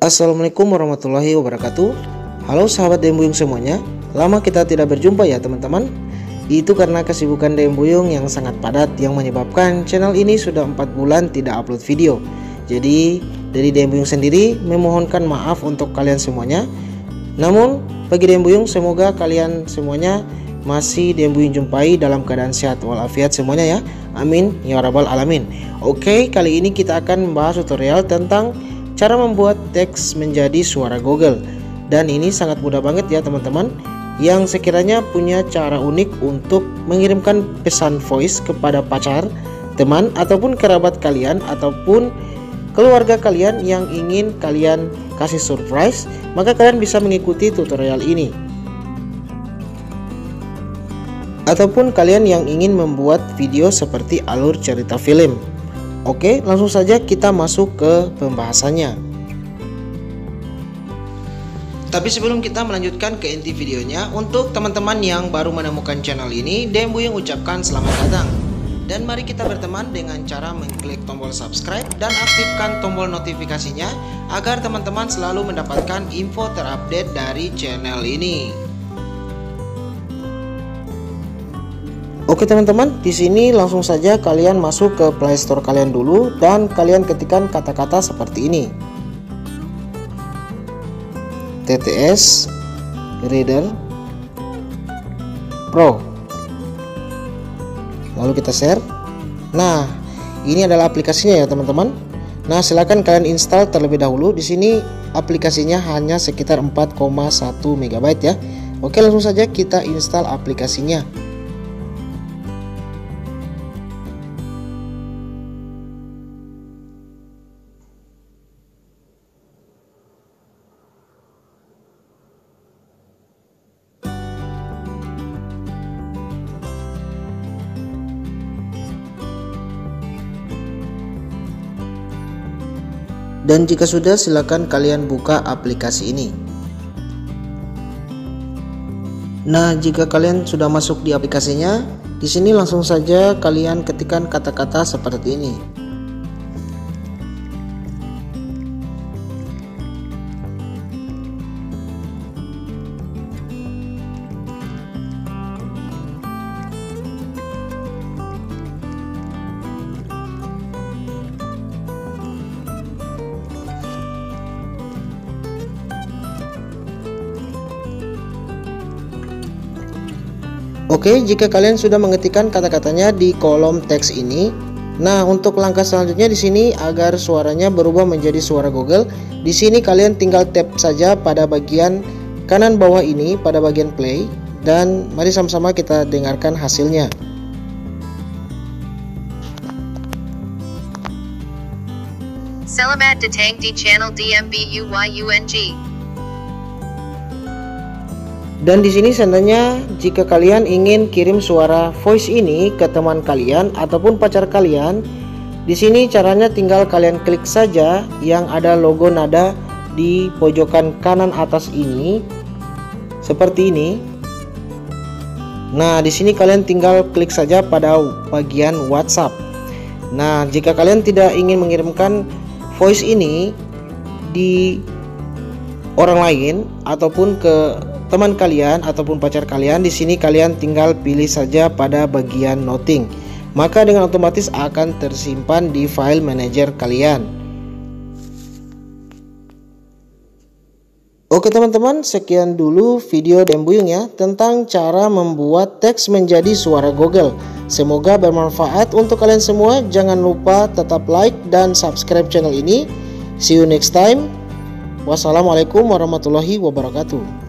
Assalamualaikum warahmatullahi wabarakatuh. Halo sahabat Dembuyung semuanya. Lama kita tidak berjumpa ya teman-teman. Itu karena kesibukan Dembuyung yang sangat padat yang menyebabkan channel ini sudah 4 bulan tidak upload video. Jadi dari Dembuyung sendiri memohonkan maaf untuk kalian semuanya. Namun bagi Dembuyung, semoga kalian semuanya masih Dembuyung jumpai dalam keadaan sehat walafiat semuanya ya. Amin ya rabbal alamin. Oke, kali ini kita akan membahas tutorial tentang cara membuat teks menjadi suara Google. Dan ini sangat mudah banget ya teman-teman. Yang sekiranya punya cara unik untuk mengirimkan pesan voice kepada pacar, teman, ataupun kerabat kalian, ataupun keluarga kalian yang ingin kalian kasih surprise, maka kalian bisa mengikuti tutorial ini. Ataupun kalian yang ingin membuat video seperti alur cerita film. Oke, langsung saja kita masuk ke pembahasannya. Tapi sebelum kita melanjutkan ke inti videonya, untuk teman-teman yang baru menemukan channel ini, Dembuyung ucapkan selamat datang. Dan mari kita berteman dengan cara mengklik tombol subscribe dan aktifkan tombol notifikasinya agar teman-teman selalu mendapatkan info terupdate dari channel ini. Oke teman-teman, di sini langsung saja kalian masuk ke Play Store kalian dulu dan kalian ketikkan kata-kata seperti ini. TTS Reader Pro. Lalu kita share. Nah, ini adalah aplikasinya ya teman-teman. Nah, silakan kalian install terlebih dahulu. Di sini aplikasinya hanya sekitar 4,1 MB ya. Oke, langsung saja kita install aplikasinya. Dan jika sudah, silakan kalian buka aplikasi ini. Nah, jika kalian sudah masuk di aplikasinya, di sini langsung saja kalian ketikkan kata-kata seperti ini. Oke, jika kalian sudah mengetikkan kata-katanya di kolom teks ini, nah untuk langkah selanjutnya di sini agar suaranya berubah menjadi suara Google, di sini kalian tinggal tap saja pada bagian kanan bawah ini pada bagian play dan mari sama-sama kita dengarkan hasilnya. Selamat datang di channel Dembuyung. Dan di sini seandainya jika kalian ingin kirim suara voice ini ke teman kalian ataupun pacar kalian, di sini caranya tinggal kalian klik saja yang ada logo nada di pojokan kanan atas ini seperti ini. Nah, di sini kalian tinggal klik saja pada bagian WhatsApp. Nah, jika kalian tidak ingin mengirimkan voice ini di orang lain ataupun ke teman kalian ataupun pacar kalian, di sini kalian tinggal pilih saja pada bagian noting. Maka dengan otomatis akan tersimpan di file manager kalian. Oke teman-teman, sekian dulu video Dembuyung ya tentang cara membuat teks menjadi suara Google. Semoga bermanfaat untuk kalian semua. Jangan lupa tetap like dan subscribe channel ini. See you next time. Wassalamualaikum warahmatullahi wabarakatuh.